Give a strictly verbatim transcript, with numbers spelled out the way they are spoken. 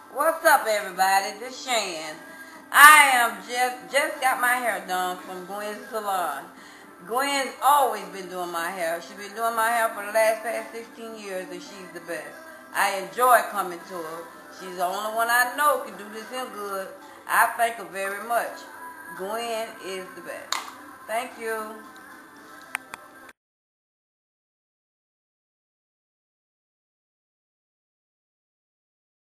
What's up, everybody? This Shan. I am just just got my hair done from Gwen's salon. Gwen's always been doing my hair. She's been doing my hair for the last past sixteen years, and she's the best. I enjoy coming to her. She's the only one I know can do this here good. I thank her very much. Gwen is the best. Thank you.